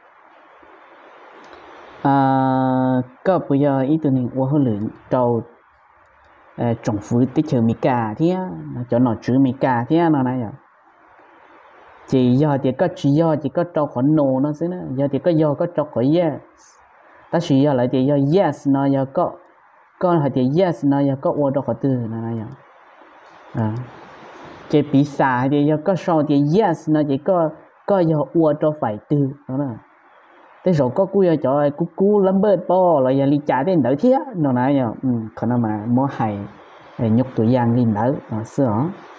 có bây giờ ý tưởng này qua hơn lượng trâu trồng phứ tích trừ mì cà thế cho nó chữ mì cà thế nó này à chỉ do thì có chỉ do chỉ có trâu có nô nó xí nữa giờ thì có do có trâu có yes ta chỉ giờ lại thì giờ yes nó giờ có con hay thì yes nó giờ có ô đâu có từ nó này à chỉ bị xả thì giờ có sau thì yes nó chỉ có có giờ ô đâu phải từ đó nè thế rồi có cú giờ cho cú cú lắm bớt bo là giờ li trả đến đỡ thiết nó này giờ ừ còn nó mà mua hay nhục tuổi giang lên đỡ nó sửa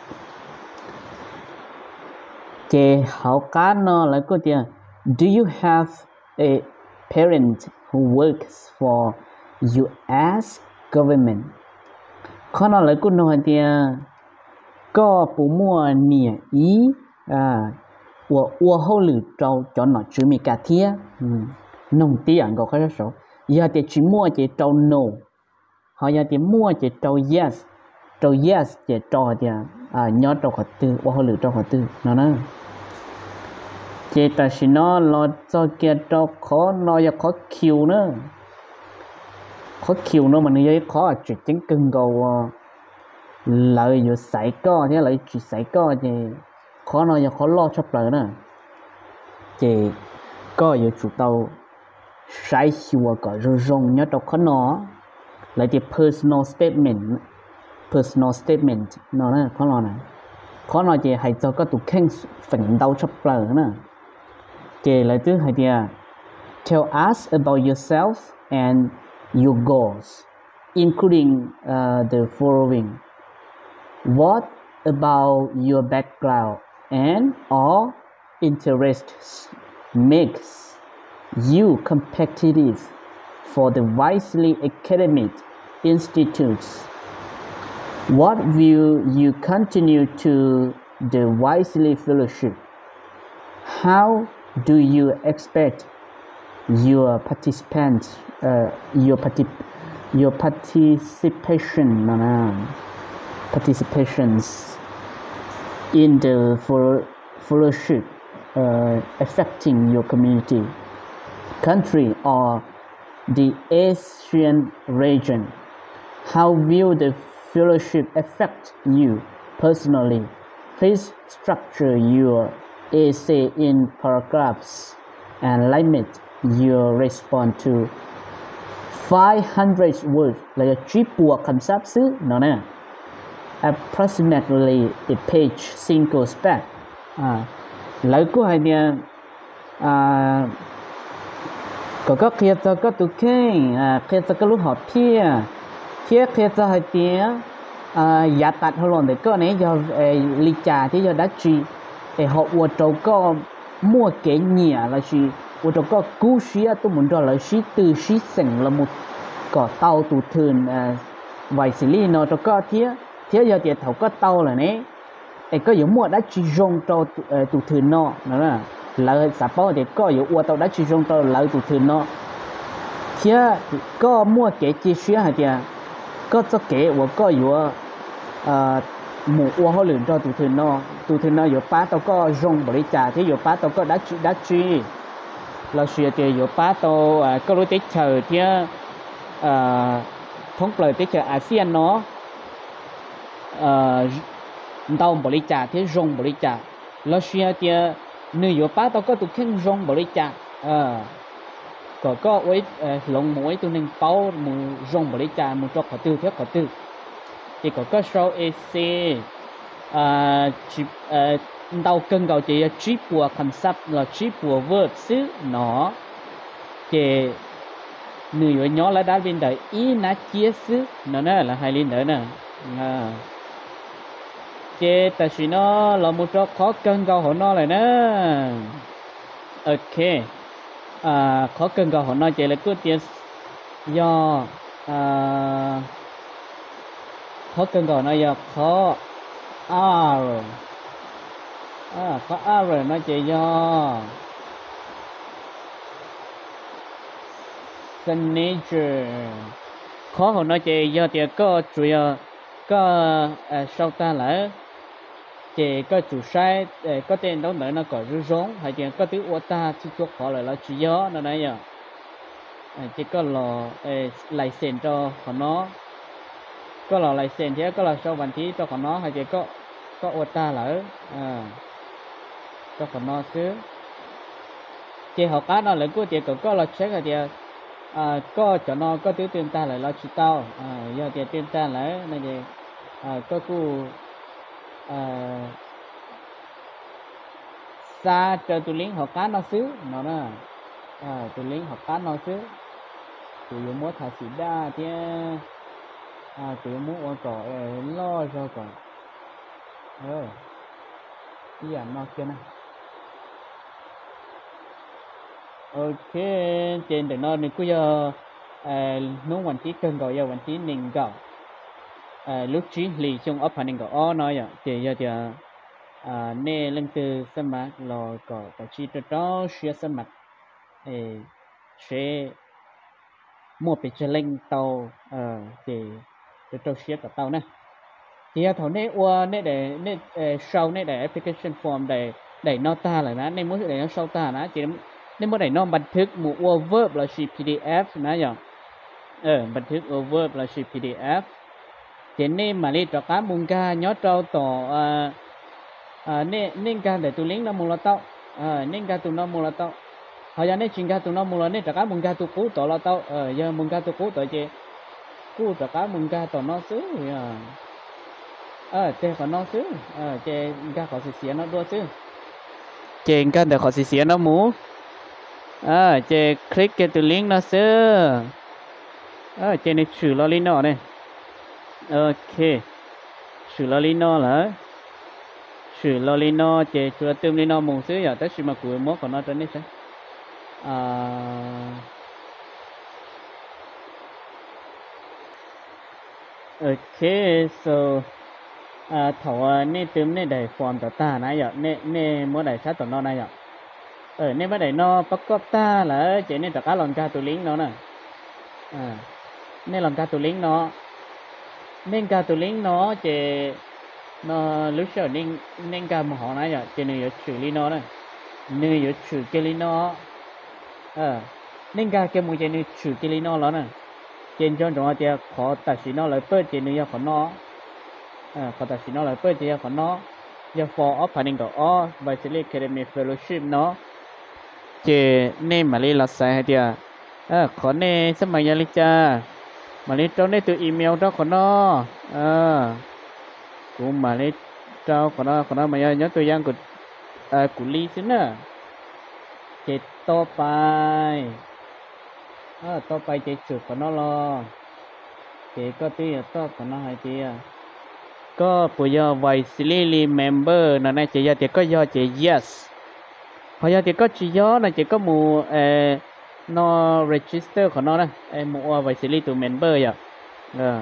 chỉ học cá nó lại có tiền do you have a parent who works for u ét government có nó lại cũng nói thì có phụ mua nịa ý à của của hậu lử trâu cho nó chú mi cả thía nông tiền có cái số giờ thì chỉ mua chỉ trâu no họ giờ thì mua chỉ trâu yes trâu yes chỉ trâu thì à nhớ trâu khó tư của hậu lử trâu khó tư nó nữa chỉ ta chỉ nó lo cho kia trâu khó nó giờ khó kill nữa khó kill nó mà nó giờ khó chuyện chính cưng cầu lợi vừa sải co thế lợi chỉ sải co thì khó nó giờ khó lo chấp lời nữa thì có giờ chủ tàu sai hiệu quả rồi rong nhớ đọc khó nó lại thì personal statement personal statement nó nữa khó lo này khó nói thì hãy cho các tụ khen phấn đấu chấp lời nữa thì lại thứ hai thì tell us about yourself and your goals, including uh, the following. What about your background and or interests makes you competitive for the Wisely Academic Institutes? What will you continue to the Wisely Fellowship? How do you expect your participants, uh, your partic your participation, no, no, participations in the fellowship uh, affecting your community, country, or the Asian region? How will the fellowship affect you personally? Please structure your essay in paragraphs and limit your response to five hundred words เราจะชี้ปัวคำศัพท์ซื้อเนาะนะ approximately a page single spec อ่าแล้วก็ให้เนี่ยอ่าก็ก็เคลียร์ก็ตุกเข่งอ่าเคลียร์ก็รู้หอบเพี้ยเพี้ยเคลียร์ให้เตี้ยอ่าอย่าตัดหัวหล่นแต่ก็เนี่ยจะเอลิจาที่จะดัชชีเอหอบวัวโตก็มั่วเก๋เหนี่ยแล้วชีวัวโตก็กู้ชีตัวมันจะแล้วชีตื่นชีเสียงละมุดก็เต้าตูทืนอ่าไวซิลีเนาะโตก็เทียเทียจะเตี้ยเท่าก็เต้าเลยเนี่ยไอ้ก็อยู่มั่วดัชชีจงโตเอ่อตูทืนเนาะนั่นแหละแล้วสาปอเด็กก็อยู่วัวโตดัชชีจงโตแล้วตูทืนเนาะเทียก็มั่วเก๋จีเชียให้เตี้ยก็จะเก๋วัวก็อยู่อ่าหมู่วัวเขาหลืมcho tụi thuyền nó tụi thuyền nóอยู่ป้าtaoก็จงบริจาคที่อยู่ป้าตaoก็ดัชดัชชีเราเสียที่อยู่ป้าตaoก็รู้ติดเฉยที่ท้องเปล่าติดเฉยอาเซียนเนาะเราบริจาคที่จงบริจาคเราเสียที่เนื้ออยู่ป้าตaoก็ตุกแค่จงบริจาคก็ก็ไว้หลงหมวยตัวหนึ่งเป้าหมู่จงบริจาคหมู่จอกขอตื้อเท่าขอตื้อthì có cái show essay à chỉ à đầu cần cầu chỉ chỉ của concept là chỉ của verb xứ nó thì người nhỏ là đã bên đời ý nó chia xứ nó nè là hai liên nữa nè à thì tại vì nó là một chỗ khó cần cầu của nó này nè ok à khó cần cầu của nó chỉ là cứ tiền do à khó cần gọi nó giờ khó r à khó r nó chỉ do signature khó của nó chỉ do thì có chủ yếu có sau ta lại chỉ có chủ sai có tên đó nữa nó có rủi ro hay thì có thứ ô ta chỉ cho khó lại là chủ yếu nó này giờ chỉ có là lại xem cho của nó có là lại xem thế có là sau bản thí cho con nó hay chỉ có có ô ta lỡ à cho con nó xứ chỉ học cá nó lại của chỉ có có là check thì à có cho nó có thứ tiền ta lại là chỉ tao à giờ tiền tiền ta lại này thì à có cu à xa cho tụi lính học cá nó xứ nó nè à tụi lính học cá nó xứ tụi yếu múa thả xí đa thì à tụi muốn ở cỏ lo cho cỏ ơi cái gì nó kia nè ok trên để nó nên cứ giờ nungวันที่ cần gọi giờวันที่ หนึ่ง gọi lúc chín lì trong ấp hành gọi o nói vậy thì giờ thì à nè lên từ sân mặt lò cỏ tại chi cho đó xuyên sân mặt sẽ mua bị chơi lên tàu thì để tôi shareกับtao nè thì thằng này qua này để này sau này để application form để để nó ta lạiนะในมือđể nó sau taนะchỉในมือđể nó บันทึกหมู่ verb là chỉ พี ดี เอฟ นะอย่างเออบันทึก verb là chỉ พี ดี เอฟ chỉ nên mà đi cho cá mùng ca nhớ trâu tổ à à nên nên ca để tụi lính nó mùng là tao à nên ca tụi nó mùng là tao họ giờ nên chuyện ca tụi nó mùng là nên cho cá mùng ca tụi cũ tổ là tao ờ giờ mùng ca tụi cũ tổ chỉ cũ cho cá mùng ca tổ nó xứ à ờ chè còn nó xứ ờ chè ca khỏi xì xì nó đua xứ chè ca để khỏi xì xì nó mú à chị click cái từ link nó xưa à chị này chữ lo link nó này ok chữ lo link nó là chữ lo link nó chị chữ tương link nó mùng xưa giờ tới mà cuối mốt của nó trên đấy sao à ok so à thầu nè tụm nè đầy form tờ ta này giờ nè nè mỗi đầy sát tờ nó này giờ ờ nè mỗi đầy nó bắt cóc ta là chị nè tất cả lần ca tụ lính nó nè à nè lần ca tụ lính nó nên ca tụ lính nó chị nó lúc sau nên nên ca một họ này giờ chị này xử lý nó này nên xử cái lý nó ờ nên ca cái một chị này xử cái lý nó nè trên trong đó chị khó tài xí nó lại bớt chị này khó nó à khó tài xí nó lại bớt chị khó nó giờ for opening của all Vaisili Academy Fellowship nó chị nên mà đi là sai hay chưa à khó nên sao mà nhớ cha mà đi trong đây từ email đó khó nó à cũng mà đi trao khó nó khó nó mà nhớ nhớ tôi giang của à của ly xíu nè chị to bài à to bài chị chụp khó nó lo chị có tí ở to khó nó hay chị à có bây giờ Vaisili member nó này chị giờ thì có do chị yes bây giờ thì có chỉ do là chỉ có một ờ nó register của nó đây một Vaisili từ member vậy ờ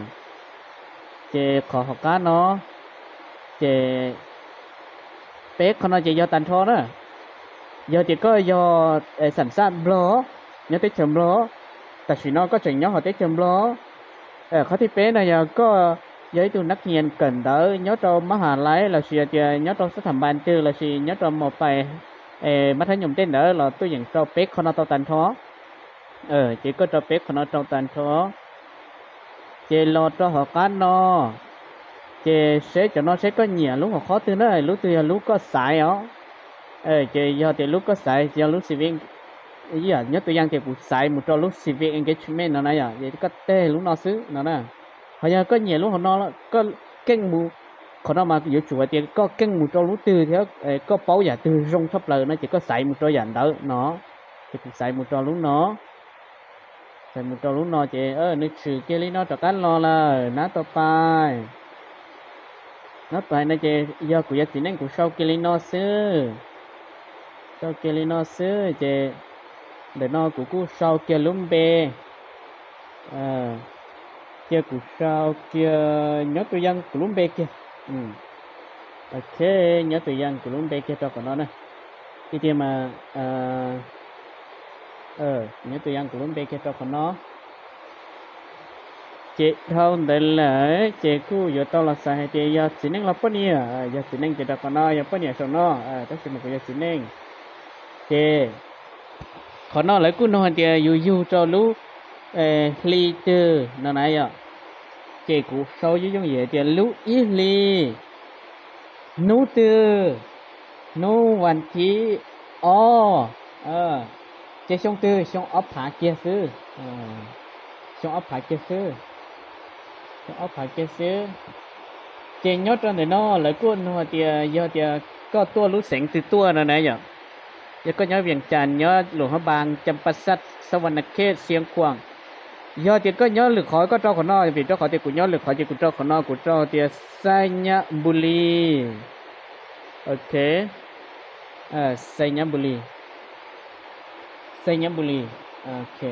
chị khó học cá nó chị pet của nó chỉ do tàn thọ đó giờ thì có do sản xuất blog nhớ tới chấm blog tại vì nó có trình nhớ họ tới chấm blog ờ khó thì pet này giờ có với tôi nắc nhiên cần đỡ nhớ trong mã hà lái là sự nhớ trong sách thẩm ban tư là sự nhớ trong một bài mắt thấy nhung tên đỡ là tôi nhận cho pet con nó tao tàn thó ờ chỉ có cho pet con nó trong tàn thó chỉ lo cho họ cá nó chỉ sẽ cho nó sẽ có nhiều lúc họ khó từ nó lúc từ lúc có xài ó ờ chỉ do thì lúc có xài do lúc sinh viên ý à nhớ tôi đang thì cũng xài một cho lúc sinh viên engagement nó này à vậy có tê lúc nó xứ nó nè họ giờ có nhiều lúc họ nó có kênh mù còn nó mà giữa chủ thì có kênh mù cho lúc từ thế có báo giả từ rong thấp lời nó chỉ có xài một cho dàn đỡ nó thì cũng xài một cho lúc nó xài một cho lúc nó chỉ ơ nó trừ kia lý nó cho cán lo là nó to bài nó bài nó chỉ do của gia đình của sau kia lý nó xứ sau kia lý nó xứ chỉ để nó của cú sau kia lúng bê à kia của sao kia nhớ tôi dân của lúng bê kia ừ. Ok nhớ tôi dân của lúng bê kia cho còn nó nè cái kia mà à, ờ nhớ tôi dân của lúng bê kia cho còn nó chị thâu để lại chị cứ giờ tao là sai thì giờ chỉ nên là bao nhiêu giờ chỉ nên chỉ đặt con nó giờ bao nhiêu số nó à tất nhiên một giờ chỉ nên chị còn nó lại cứ nói thì dù dù cho lú ly tư nó này à chị cũng sau với giống vậy thì lú ít ly nú tư nú hoàn chí o ờ chị xong tư xong ấp phá kia sư xong ấp phá kia sư xong ấp phá kia sư chị nhớ trong này nó lại cứ nói thì giờ thì có tua lú sẹn từ tua nó này vậy giờ có nhớ Vientiane Tràn nhớ Hluồng Hoa Bang Champasak Savanakhet Xieng Khoang giờ thì có nhớ lực khỏi có cho con nó vì cho khỏi thì cũng nhớ lực khỏi thì cũng cho con nó cũng cho thì Sanyabuli ok à Sanyabuli Sanyabuli ok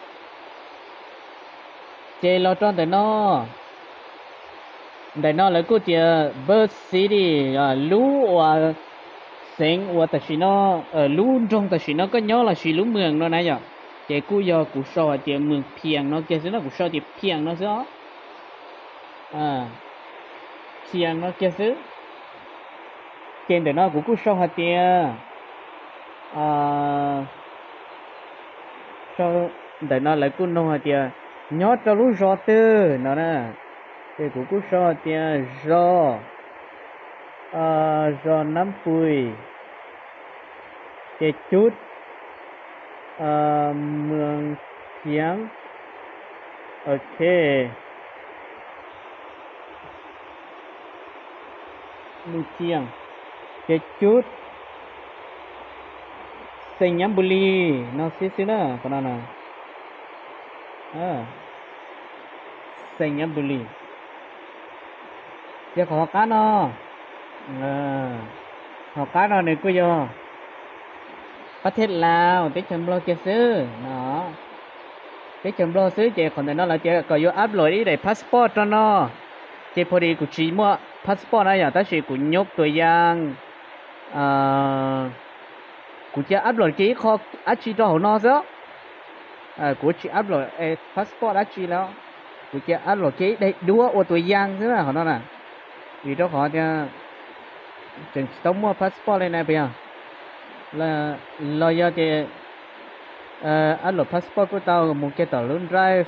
chơi lo cho để nó để nó lấy cái tiền Bird City à lú à sinh và tại vì nó ở lú trong tại vì nó có nhớ là chỉ lú mường nó này giờ chỉ cú giờ cú sò thì mường phiền nó kia nó cú sò thì phiền nó rõ à phiền nó kia xứ trên để nó cú cú sò hạt tiền à sò để nó lại cú nô hạt tiền nhớ cho lú rõ tư nó nè thì cú cú sò tiền rõ à rõ năm bùi cái chút uh, mường tiếng ok mường tiếng cái chút xây nhắm bù li nó xí xí nữa còn nó nè ờ xây nhắm bù li giờ có cá nó ờ họ cá nó này cứ vô ประเทศลาวที่จำลองจะซื้อเนาะที่จำลองซื้อเจคนนั้นเราเจก็อยู่อัพโหลดที่ได้พาสปอร์ตเนาะเจพอดีกูชี้มั่วพาสปอร์ตอะไรอย่างแต่ชีกูยกตัวอย่างอ่ากูจะอัพโหลดกี่ข้ออัดชีตัวหัวนอซะอ่ากูจะอัพโหลดเอพาสปอร์ตอัดชีแล้วกูจะอัพโหลดกี่ได้ดูว่าตัวอย่างใช่ไหมของนั่นน่ะvì đó họจะจึงต้องมั่วพาสปอร์ตเลยนะเพียงlà lo do thì anh lột passport của tao một cái tàu luôn drive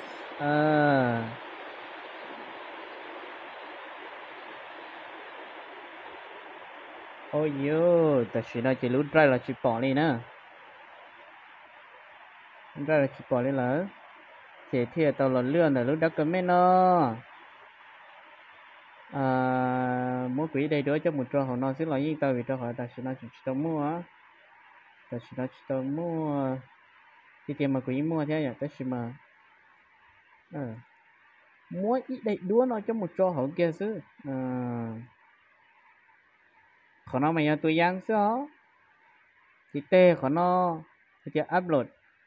ôi yo ta chỉ nói chỉ luôn drive là chỉ bỏ đi nè drive là chỉ bỏ đi là chỉ thì tàu là lươn là lúc đó có mấy nó à mỗi quý đây đó cho một trò họ nó sẽ là gì tao vì trò họ ta chỉ nói chỉ tao mua ta chỉ nói tao mua thì tiền mà quý mua thế nhỉ ta chỉ mà ờ mua ít đầy đua nó cho một trò hậu kia chứ ờ còn nó mày tôi giang sao thì tê còn nó thì upload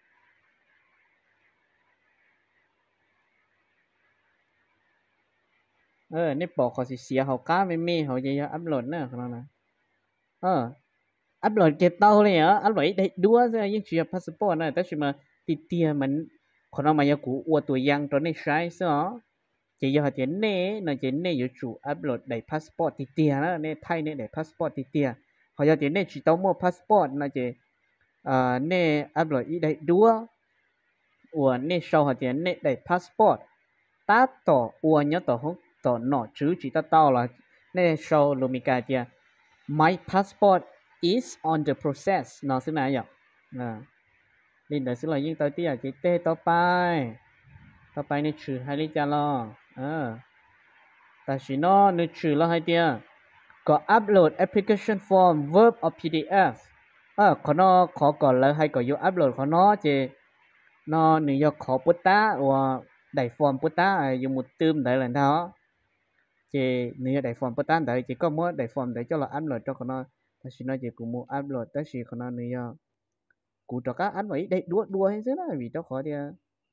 ờ nếu bỏ họ thì xỉa họ cá với mi họ gì upload nữa còn nó nè ờ upload cái tao này á upload ít đầy đua ra những chuyện passport này ta chỉ mà thì tiền mình còn nó mày cũ uo tôi giang cho nên sai sao chỉ giờ chỉ nè nó chỉ nè 有主 upload đầy passport thì tiền đó nè thay nè để passport thì tiền họ giờ chỉ nè chỉ tao mua passport nó chỉ à nè upload ít đầy đua uo nè sau họ chỉ nè đầy passport ta tổ uo nhớ tổ không tổ nọ chứ chỉ ta tao là nè sau luôn mình cái tiền my passport is on the process nó thế này vậy à linh đã là những tới tia chỉ tê tao bay tao bay nè trừ hai lý cha lo à ta chỉ nó nè trừ lo hai tia có upload application form verb or pê đê ép à có nó khó còn là hay có yêu upload có nó chỉ nó nè do khó bút tá và đại form bút tá dùng một tươm để làm đó chỉ nè đại form bút tá để chỉ có mỗi đại form để cho là upload cho có nó ta chỉ nói chỉ cũng mua upload ta chỉ có nó nè do cụ cho các anh vậy đây đua đua hay thế nào vì cho khó thì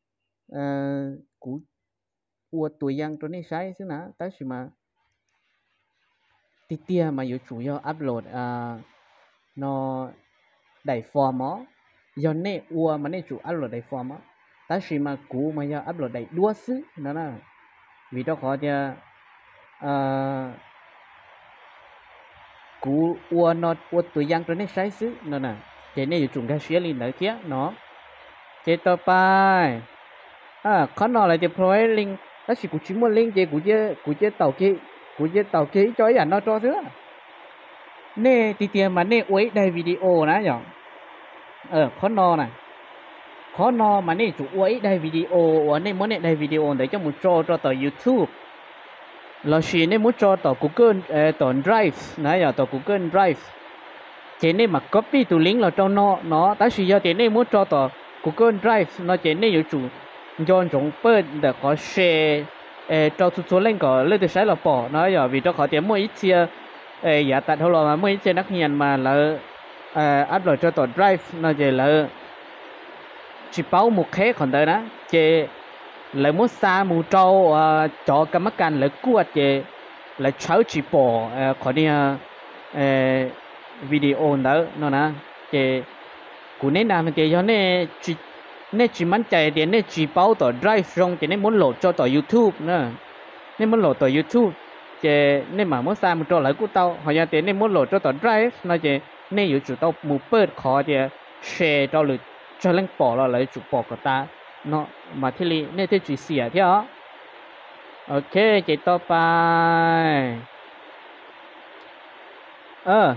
cụ ua tuổi giang cho nên sai thế nào ta chỉ mà tí tia mà yêu chủ yếu upload à nó đầy form á do nè ua mà nè chủ upload đầy form á ta chỉ mà cụ mà yêu upload đầy đua xứ đó là vì cho khó thì à cụ ua nó ua tuổi giang cho nên sai xứ đó nè chế này dùng cái xía lên đấy kia nó chếต่อไปอ่าเขาหน่ออะไรจะ provide link แล้วสิกูชิมว่า link เจกูจะกูจะเต่าเกกูจะเต่าเกจอยอย่างนอจอซื้อเน่ตีเตียมันเน่ไว้ได้วิดีโอนะอย่างเออเขาหน่อน่ะเขาหน่อมันเน่จูไว้ได้วิดีโอวันนี้มันเน่ได้วิดีโอเดี๋ยวจะมุดจอจอต่อ YouTube เราชีเน่มุดจอต่อ Google เอ่อต่อ Drive นะอย่างต่อ Google Drive chế này mà copy từ link là trong nó nó ta sử dụng chế này muốn cho tờ Google Drive nó chế này có chủ do chúng bớt để có share cho số số link có lên từ sai là bỏ nó giờ vì cho họ chế mỗi ít chia giả tận thôi mà mỗi ít chia nắc hiền mà là upload cho tờ Drive nó chế là chỉ bảo một khé còn tới đó chế lại muốn xa mù trâu cho cái mắt can lại cuột chế lại cháu chỉ bỏ khỏi đi video đó nó nè chế cụ nên làm cái cho nên chỉ nên chỉมั่นใจ để nên chỉ bảo tờ drive trong chế nên muốn load cho tờ YouTube nữa nên muốn load tờ YouTube chế nên mà muốn xem một trò lại của tao họ giờ tiền nên muốn load cho tờ drive nó chế nênอยู่chủ tao một bớt khó chế share cho lực cho lên bỏ là lại chủ bỏ của ta nó mà thế li nên thế chỉ xỉa thế đó ok chếต่อไปờ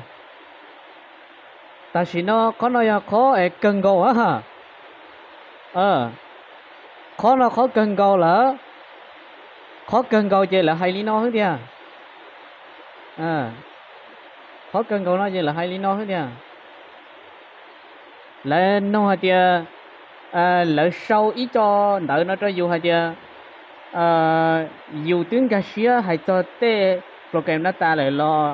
ta chỉ nó có nó khó ở cần cầu á hả ờ khó nó khó cần cầu là khó cần cầu chỉ là hay lý nó hết đi à à khó cần cầu nó chỉ là hay lý nó hết đi à lên nó thì lỡ sau ít cho đỡ nó cho dù hay thì dù tiếng cái xía hay cho tê program nó ta lại lo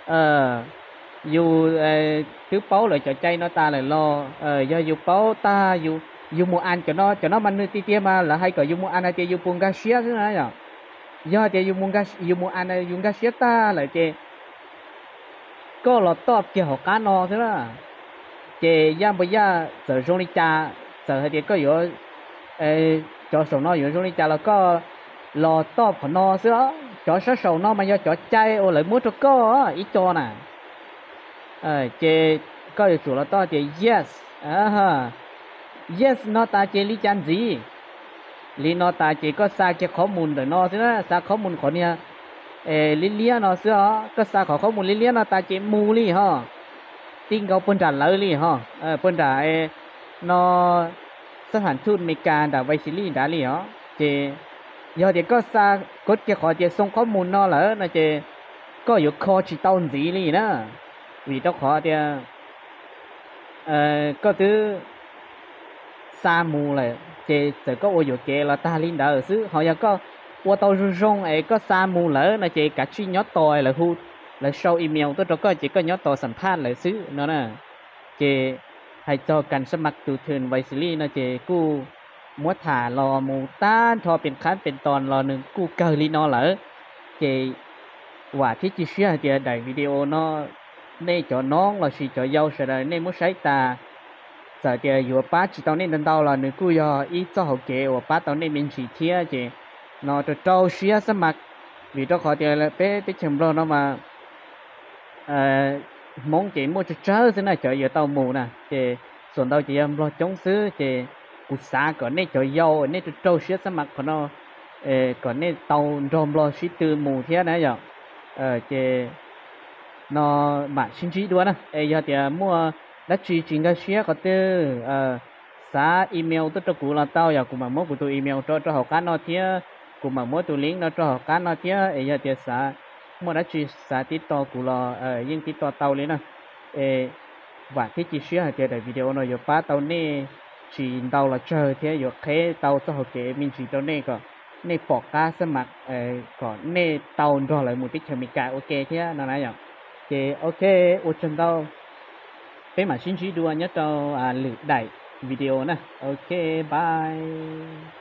dù thứ báo lại cho chay nó ta lại lo do dù báo ta dù dù mua ăn cho nó cho nó mình ti tiêm mà là hay có dù mua ăn hay thì dù buông cái xía thế này nhở do thì dù mua cái dù mua ăn hay dùng cái xía ta lại thì có là top kia học cá nó thế đó chị giang bây giờ giờ trong đi cha giờ thì có yếu cho sầu nó yếu trong đi cha là có lò top của nó xưa cho số sầu nó mà do cho chay ô lại mua cho có ít cho nè ờ chị có yếu chủ là to chị yes à ha yes nó ta chị lý chan gì lý nó ta chị có xa cái khó mùn rồi nó xưa xa khó mùn của nia lý lia nó xưa có xa khó khó mùn lý lia nó ta chị mù đi ha tinเขาเปิ้นจ่าเลยลี่ฮะเออเปิ้นจ่าเอเนาะสถานทูตอเมริกาดาไวซิลี่ดาลี่ฮะเจยอดเดี๋ยวก็ซากดเกี่ยวขอเจส่งข้อมูลเนาะเหรอนะเจก็อยู่คอชิตอนสีลี่นะvì đó khó thì ờ có thứ sa mù là chế sẽ có ô kê là ta linh đỡ xứ họ giờ có ô tàu rong ấy có sa mù lỡ là chế cả chi nhót tòi là hút là sau email tôi cho có chỉ có nhót tòiสัมภาษณ์là xứ nó nè chếให้choกันสมัครตูเทินไวซิลี่นะเจกู้มัวถ่ารอมูต้านทอเป็นขั้นเป็นตอนรอหนึ่งกู้เกาหลีนอเหรอเจว่าที่จีเชื่อเจได้วิดีโอเนาะnên cho nón là chỉ cho dâu sẽ là nên muốn sấy ta giờ thì vừa bát chỉ tao nên đần tao là nữ cú giờ ít cho hậu kế và bát tao nên mình chỉ thiê chứ nó cho trâu xía sắm mặt vì đó khó thì là bé bé chấm lo nó mà mong chỉ mua cho trâu thế này cho giờ tao mù nè chứส่วน tao chỉ em lo chống xứ chứ cú xa còn nên cho dâu nên cho trâu xía sắm mặt của nó còn nên tao rôm lo xí từ mù thế này giờ chứ nó mà xin chỉ đua nè, ấy giờ thì mua đã chỉ chính cái share có từ xả email tôi cho cụ là tao giờ cụ mà mua cụ tôi email cho cho học cá nó thía cụ mà mua tôi link nó cho học cá nó thía ấy giờ thì xả mua đã chỉ xả tiếp to cụ là những tiếp to tao lên nè, ấy và cái chỉ share thì để video nó giờ ba tao nè chỉ tao là chờ thế giờ khé tao cho học kế mình chỉ tao nè có nè bỏ cá sân mặt có nè tao đó lại một tích chemical cả ok thế nó này nhở thì ok ô chân tao cái mà xin chỉ đua nhất tao à lử đẩy video nè ok bye